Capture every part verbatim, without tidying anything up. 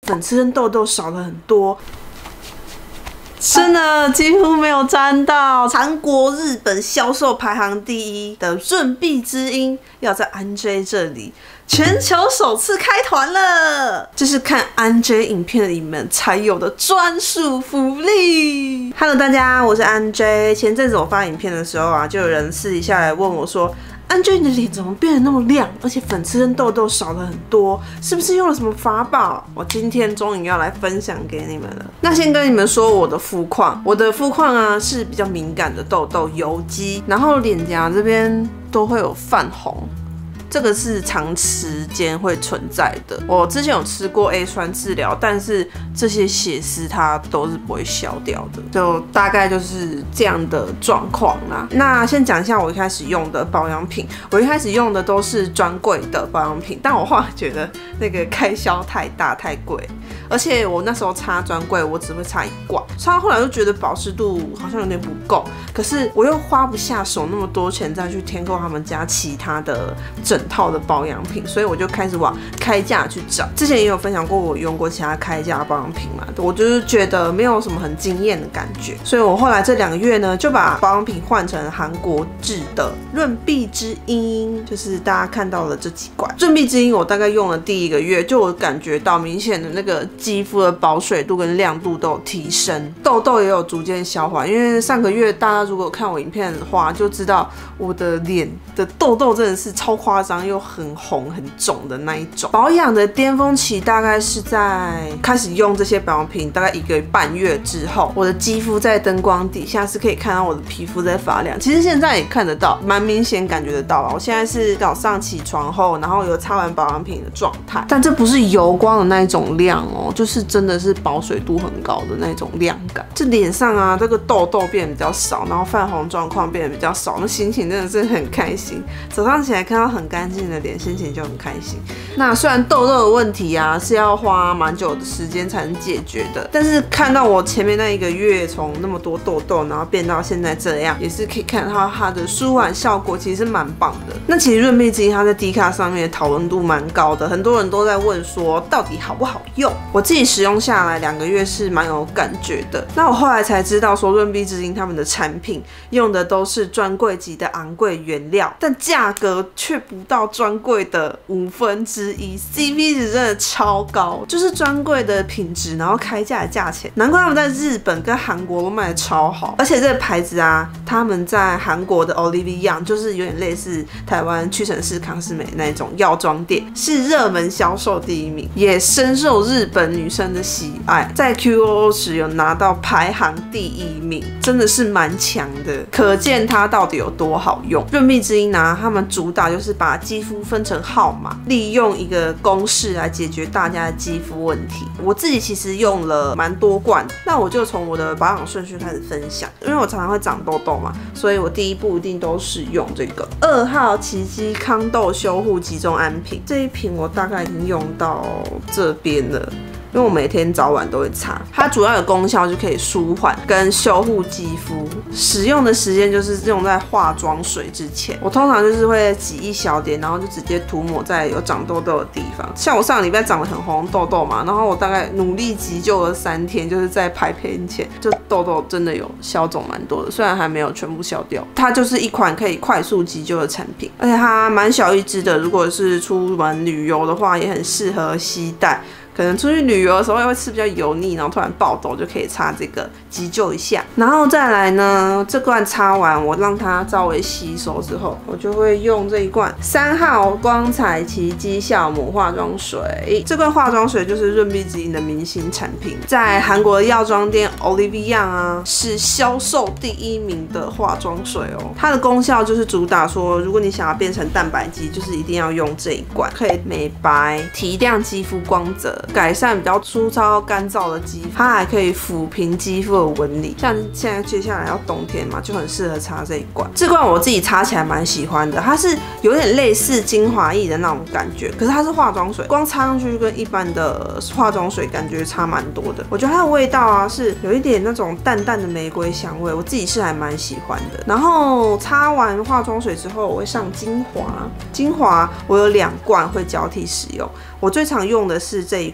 粉刺跟痘痘少了很多。真的几乎没有沾到。韩国、日本销售排行第一的润碧之音要在安 J 这里全球首次开团了，这是看安 J 影片的你们才有的专属福利。Hello， 大家，我是安 J。前阵子我发影片的时候啊，就有人私底下来问我说，安 J 你的脸怎么变得那么亮，而且粉刺跟痘痘少了很多，是不是用了什么法宝？我今天终于要来分享给你们了。那先跟你们说我的肤况，我的肤况啊是比较敏感的痘痘、油肌，然后脸颊这边都会有泛红。这个是长时间会存在的。我之前有吃过 A 酸治疗，但是这些血丝它都是不会消掉的，就大概就是这样的状况啦。那先讲一下我一开始用的保养品，我一开始用的都是专柜的保养品，但我后来觉得那个开销太大太贵，而且我那时候擦专柜我只会擦一罐，擦到后来就觉得保湿度好像有点不够，可是我又花不下手那么多钱再去添购他们家其他的整套的保养品，所以我就开始往开价去找。之前也有分享过我用过其他开价的保养品嘛，我就是觉得没有什么很惊艳的感觉，所以我后来这两个月呢就把保养品换成韩国制的润碧之音，就是大家看到的这几罐润碧之音。我大概用了第一个月，就我感觉到明显的那个肌肤的保水度跟亮度都有提升，痘痘也有逐渐消缓。因为上个月大家如果看我影片的话，就知道我的脸的痘痘真的是超夸张又很红很肿的那一种。保养的巅峰期大概是在开始用这些保养品大概一个半月之后，我的肌肤在灯光底下是可以看到我的皮肤在发亮，其实现在也看得到，蛮明显感觉得到了。我现在是早上起床后，然后有擦完保养品的状态，但这不是油光的那一种亮哦，就是真的是保水度很高的那种亮感。这脸上啊，这个痘痘变得比较少，然后泛红状况变得比较少，那心情真的是很开心。早上起来看到很干净的脸，心情就很开心。那虽然痘痘的问题啊是要花蛮久的时间才能解决的，但是看到我前面那一个月从那么多痘痘，然后变到现在这样，也是可以看到它的舒缓效果其实是蛮棒的。那其实润碧之音它在 D 卡上面的讨论度蛮高的，很多人都在问说到底好不好用。我自己使用下来两个月是蛮有感觉的。那我后来才知道说润碧之音他们的产品用的都是专柜级的昂贵原料，但价格却不到专柜的五分之一 ，C P 值真的超高，就是专柜的品质，然后开价的价钱，难怪他们在日本跟韩国都卖得超好。而且这个牌子啊，他们在韩国的 Olivia Young 就是有点类似台湾屈臣氏、康是美那种药妆店，是热门销售第一名，也深受日本女生的喜爱，在 Q O O 时有拿到排行第一名，真的是蛮强的，可见它到底有多好用。润碧之音啊，他们主打就是把肌肤分成号码，利用一个公式来解决大家的肌肤问题。我自己其实用了蛮多罐，那我就从我的保养顺序开始分享。因为我常常会长痘痘嘛，所以我第一步一定都是用这个二号奇迹康痘修护集中安瓶，这一瓶我大概已经用到这边了。因为我每天早晚都会擦，它主要有功效就可以舒缓跟修护肌肤，使用的时间就是用在化妆水之前。我通常就是会挤一小点，然后就直接涂抹在有长痘痘的地方。像我上个礼拜长了很红痘痘嘛，然后我大概努力急救了三天，就是在拍片前，就痘痘真的有消肿蛮多的，虽然还没有全部消掉。它就是一款可以快速急救的产品，而且它蛮小一支的，如果是出门旅游的话，也很适合携带。可能出去旅游的时候会吃比较油腻，然后突然爆痘就可以擦这个急救一下。然后再来呢，这罐擦完我让它稍微吸收之后，我就会用这一罐三号光彩奇迹酵母化妆水。这罐化妆水就是润碧之音的明星产品，在韩国的药妆店 Olivia Young 啊是销售第一名的化妆水哦。它的功效就是主打说，如果你想要变成蛋白肌，就是一定要用这一罐，可以美白、提亮肌肤光泽。改善比较粗糙干燥的肌肤，它还可以抚平肌肤的纹理。像现在接下来要冬天嘛，就很适合擦这一罐。这罐我自己擦起来蛮喜欢的，它是有点类似精华液的那种感觉，可是它是化妆水，光擦上去跟一般的化妆水感觉差蛮多的。我觉得它的味道啊是有一点那种淡淡的玫瑰香味，我自己是还蛮喜欢的。然后擦完化妆水之后，我会上精华，精华我有两罐会交替使用。我最常用的是这一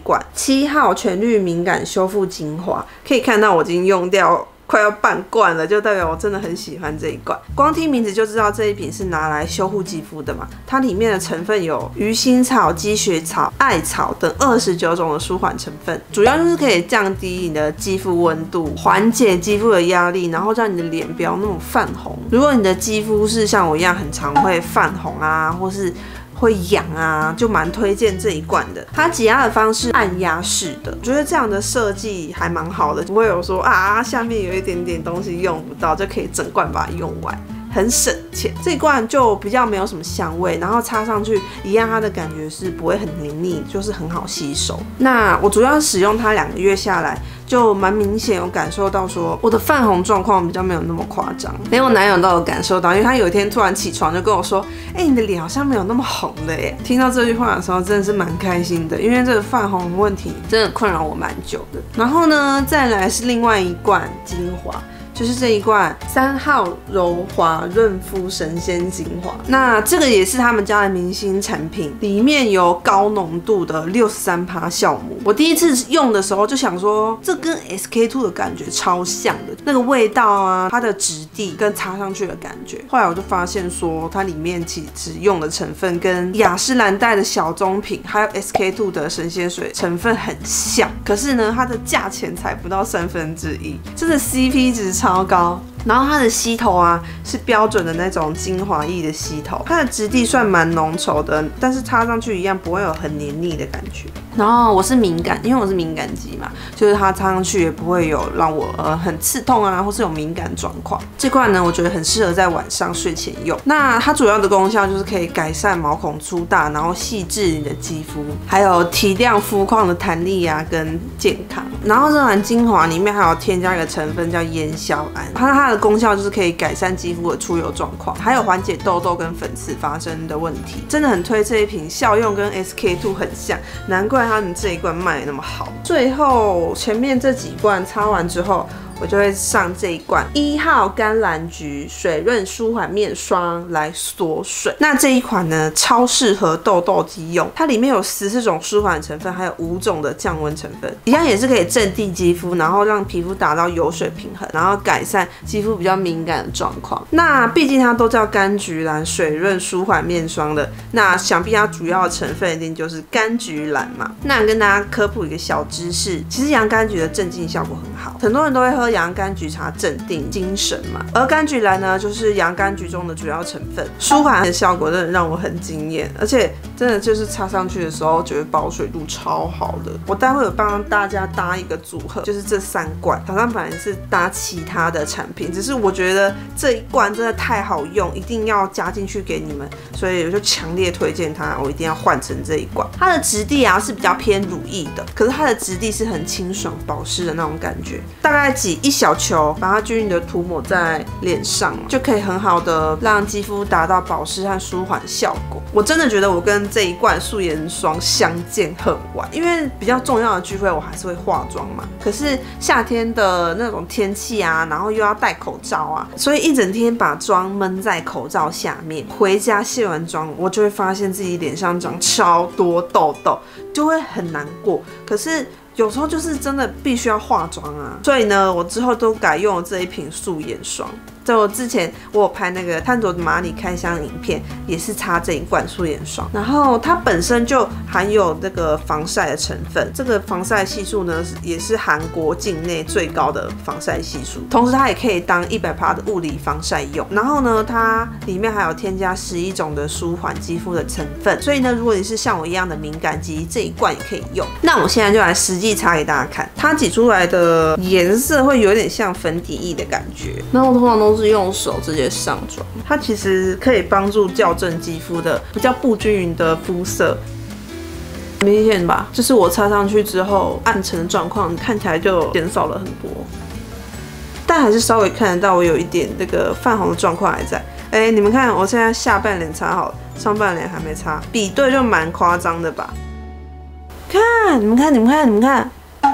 罐七号全绿敏感修复精华，可以看到我已经用掉快要半罐了，就代表我真的很喜欢这一罐。光听名字就知道这一瓶是拿来修护肌肤的嘛。它里面的成分有鱼腥草、积雪草、艾草等二十九种的舒缓成分，主要就是可以降低你的肌肤温度，缓解肌肤的压力，然后让你的脸不要那么泛红。如果你的肌肤是像我一样很常会泛红啊，或是会痒啊，就蛮推荐这一罐的。它挤压的方式按压式的，我觉得这样的设计还蛮好的，不会有说啊下面有一点点东西用不到，就可以整罐把它用完。很省钱，这一罐就比较没有什么香味，然后擦上去一样，它的感觉是不会很黏腻，就是很好吸收。那我主要使用它两个月下来，就蛮明显有感受到说我的泛红状况比较没有那么夸张，连我男友都有感受到，因为他有一天突然起床就跟我说：“哎、欸，你的脸好像没有那么红了耶。”听到这句话的时候，真的是蛮开心的，因为这个泛红的问题真的困扰我蛮久的。然后呢，再来是另外一罐精华。就是这一罐三号柔滑润肤神仙精华，那这个也是他们家的明星产品，里面有高浓度的 百分之六十三 酵母。我第一次用的时候就想说，这跟 S K 二 的感觉超像的，那个味道啊，它的质地跟擦上去的感觉。后来我就发现说，它里面其实用的成分跟雅诗兰黛的小棕瓶，还有 S K 二 的神仙水成分很像，可是呢，它的价钱才不到三分之一，真的 C P 值超高。然后它的吸头啊是标准的那种精华液的吸头，它的质地算蛮浓稠的，但是擦上去一样不会有很黏腻的感觉。然后我是敏感，因为我是敏感肌嘛，就是它擦上去也不会有让我呃很刺痛啊，或是有敏感状况。这罐呢，我觉得很适合在晚上睡前用。那它主要的功效就是可以改善毛孔粗大，然后细致你的肌肤，还有提亮肤况的弹力啊跟健康。然后这款精华里面还有添加一个成分叫烟硝胺，它它的功效就是可以改善肌肤的出油状况，还有缓解痘痘跟粉刺发生的问题。真的很推这一瓶，效用跟 S K 二 很像，难怪他们这一罐卖得那么好。最后前面这几罐擦完之后，我就会上这一罐一号甘蓝菊水润舒缓面霜来锁水。那这一款呢，超适合痘痘肌用，它里面有十四种舒缓成分，还有五种的降温成分，一样也是可以镇定肌肤，然后让皮肤达到油水平衡，然后改善肌肤比较敏感的状况。那毕竟它都叫柑橘蓝水润舒缓面霜的，那想必它主要的成分一定就是柑橘蓝嘛。那跟大家科普一个小知识，其实洋甘菊的镇静效果很好，很多人都会喝洋甘菊茶镇定精神嘛，而柑橘蓝呢，就是洋甘菊中的主要成分，舒缓的效果真的让我很惊艳，而且真的就是擦上去的时候，觉得保水度超好的。我待会有帮大家搭一个组合，就是这三罐，早上本来是搭其他的产品，只是我觉得这一罐真的太好用，一定要加进去给你们，所以我就强烈推荐它，我一定要换成这一罐。它的质地啊是比较偏乳液的，可是它的质地是很清爽保湿的那种感觉，大概挤一小球，把它均匀的涂抹在脸上，就可以很好的让肌肤达到保湿和舒缓效果。我真的觉得我跟这一罐素颜霜相见恨晚，因为比较重要的聚会我还是会化妆嘛，可是夏天的那种天气啊，然后又要戴口罩啊，所以一整天把妆闷在口罩下面，回家卸完妆，我就会发现自己脸上长超多痘痘，就会很难过。可是有时候就是真的必须要化妆啊，所以呢，我之后都改用了这一瓶素颜霜。在我之前，我有拍那个探索马里开箱影片，也是擦这一罐素颜霜，然后它本身就含有这个防晒的成分，这个防晒系数呢也是韩国境内最高的防晒系数，同时它也可以当 百分之百 的物理防晒用。然后呢，它里面还有添加十一种的舒缓肌肤的成分，所以呢，如果你是像我一样的敏感肌，这一罐也可以用。那我现在就来实际擦给大家看，它挤出来的颜色会有点像粉底液的感觉，然后通常都是用手直接上妆，它其实可以帮助校正肌肤的比较不均匀的肤色，明显吧？就是我擦上去之后，暗沉的状况看起来就减少了很多，但还是稍微看得到我有一点这个泛红的状况还在。哎、欸，你们看，我现在下半脸擦好了，上半脸还没擦，比对就蛮夸张的吧？看，你们看，你们看，你们看。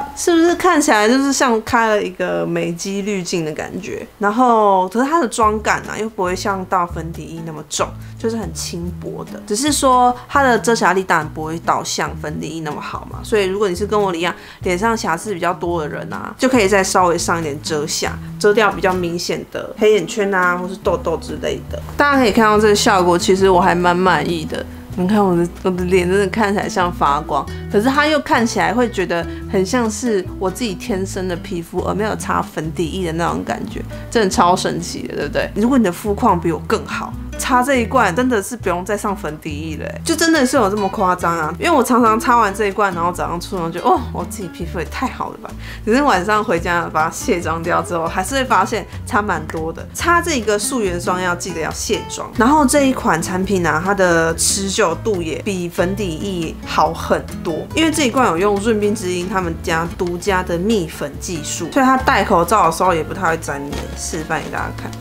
是不是看起来就是像开了一个美肌滤镜的感觉？然后，可是它的妆感啊，又不会像到粉底液那么重，就是很轻薄的。只是说它的遮瑕力当然不会到像粉底液那么好嘛。所以如果你是跟我一样脸上瑕疵比较多的人啊，就可以再稍微上一点遮瑕，遮掉比较明显的黑眼圈啊，或是痘痘之类的。大家可以看到这个效果，其实我还蛮满意的。你看我的我的脸真的看起来像发光，可是它又看起来会觉得很像是我自己天生的皮肤，而没有擦粉底液的那种感觉，真的超神奇的，对不对？如果你的肤况比我更好，擦这一罐真的是不用再上粉底液了，就真的是有这么夸张啊！因为我常常擦完这一罐，然后早上出门就哦，我自己皮肤也太好了吧。可是晚上回家把它卸妆掉之后，还是会发现差蛮多的。擦这个素颜霜要记得要卸妆，然后这一款产品啊，它的持久度也比粉底液好很多，因为这一罐有用润冰之音他们家独家的蜜粉技术，所以它戴口罩的时候也不太会沾黏。示范给大家看。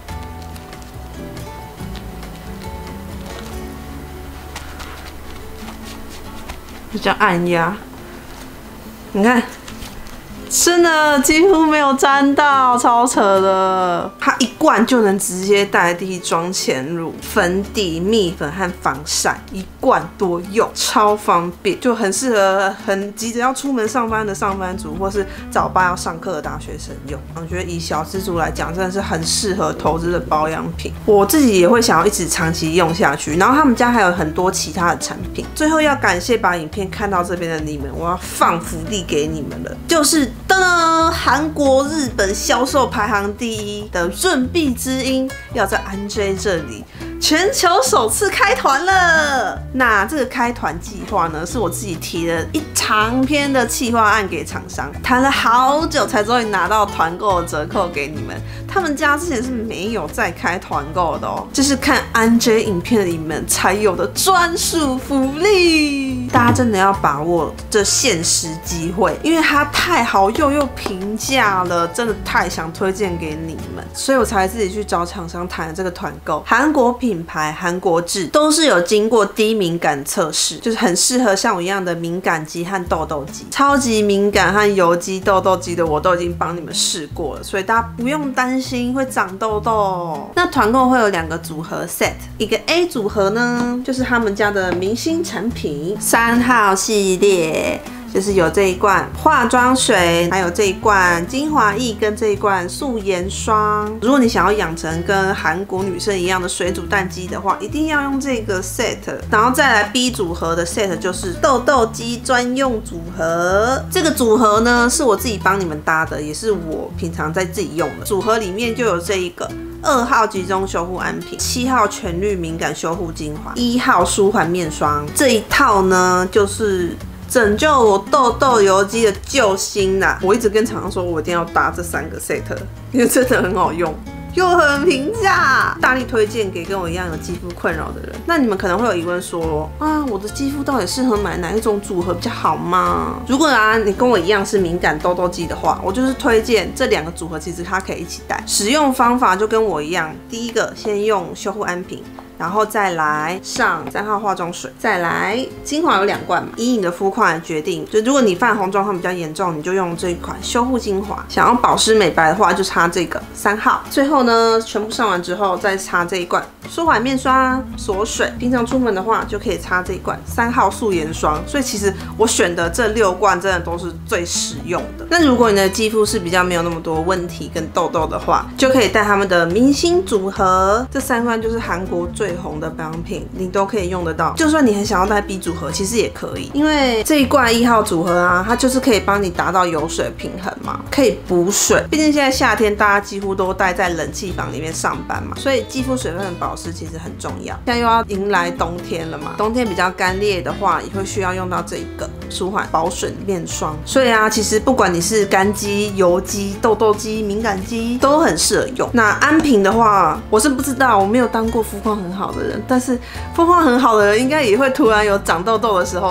比较按压，你看，真的几乎没有沾到，超扯的。它一罐就能直接代替妆前乳、粉底、蜜粉和防晒，一罐多用，超方便，就很适合很急着要出门上班的上班族，或是早八要上课的大学生用。我觉得以小资族来讲，真的是很适合投资的保养品。我自己也会想要一直长期用下去。然后他们家还有很多其他的产品。最后要感谢把影片看到这边的你们，我要放福利给你们了，就是噔噔，韩国、日本销售排行第一的润碧之音要在安 J 这里全球首次开团了。那这个开团计划呢，是我自己提了一长篇的企划案给厂商，谈了好久才终于拿到团购的折扣给你们。他们家之前是没有在开团购的哦，这是看安 J 影片的你们才有的专属福利。大家真的要把握这限时机会，因为它太好用又平价了，真的太想推荐给你们，所以我才自己去找厂商谈这个团购。韩国品牌、韩国制都是有经过低敏感测试，就是很适合像我一样的敏感肌和痘痘肌。超级敏感和油肌、痘痘肌的我都已经帮你们试过了，所以大家不用担心会长痘痘。那团购会有两个组合 set， 一个 A 组合呢，就是他们家的明星产品三号系列。就是有这一罐化妆水，还有这一罐精华液跟这一罐素颜霜。如果你想要养成跟韩国女生一样的水煮蛋肌的话，一定要用这个 set。然后再来 B 组合的 set 就是痘痘肌专用组合。这个组合呢是我自己帮你们搭的，也是我平常在自己用的。组合里面就有这一个二号集中修护安瓶，七号全绿敏感修护精华，一号舒缓面霜。这一套呢就是拯救我痘痘油肌的救星啦！我一直跟厂商说，我一定要搭这三个 set， 因为真的很好用，又很平价，大力推荐给跟我一样有肌肤困扰的人。那你们可能会有疑问说，啊，我的肌肤到底适合买哪一种组合比较好吗？如果啊你跟我一样是敏感痘痘肌的话，我就是推荐这两个组合，其实它可以一起带。使用方法就跟我一样，第一个先用修护安瓶。然后再来上三号化妆水，再来精华有两罐嘛，以你的肤况来决定。就如果你泛红状况比较严重，你就用这一款修护精华；想要保湿美白的话，就擦这个三号。最后呢，全部上完之后再擦这一罐舒缓面霜锁水。平常出门的话，就可以擦这一罐三号素颜霜。所以其实我选的这六罐真的都是最实用的。那如果你的肌肤是比较没有那么多问题跟痘痘的话，就可以带他们的明星组合。这三罐就是韩国最最红的保养品，你都可以用得到。就算你很想要带 B 组合，其实也可以，因为这一罐一号组合啊，它就是可以帮你达到油水平衡嘛，可以补水。毕竟现在夏天大家几乎都待在冷气房里面上班嘛，所以肌肤水分的保湿其实很重要。现在又要迎来冬天了嘛，冬天比较干裂的话，也会需要用到这一个舒缓保水面霜。所以啊，其实不管你是干肌、油肌、痘痘肌、敏感肌，都很适合用。那安瓶的话，我是不知道，我没有当过肤况很好的人，但是肤况很好的人应该也会突然有长痘痘的时候吧。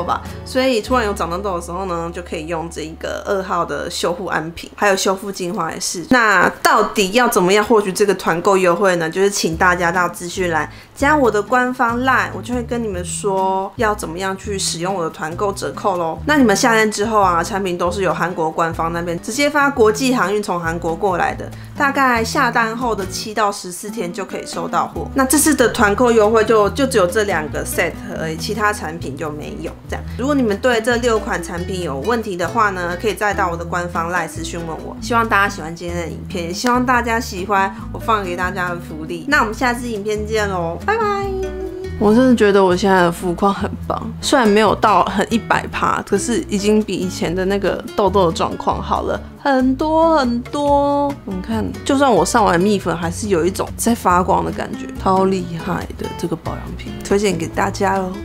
所以突然有长痘痘的时候呢，就可以用这个二号的修护安瓶，还有修复精华也是。那到底要怎么样获取这个团购优惠呢？就是请大家到资讯栏加我的官方 LINE， 我就会跟你们说要怎么样去使用我的团购折扣咯。那你们下单之后啊，产品都是由韩国官方那边直接发国际航运从韩国过来的，大概下单后的七到十四天就可以收到货。那这次的团购优惠就就只有这两个 set 而已，其他产品就没有。这样，如果你们对这六款产品有问题的话呢，可以再到我的官方 LINE 私讯问我。希望大家喜欢今天的影片，也希望大家喜欢我放给大家的福利。那我们下次影片见喽，拜拜。我真的觉得我现在的肤况很棒，虽然没有到很一百趴，可是已经比以前的那个痘痘的状况好了很多很多。你看，就算我上完蜜粉，还是有一种在发光的感觉，超厉害的这个保养品，推荐给大家喽。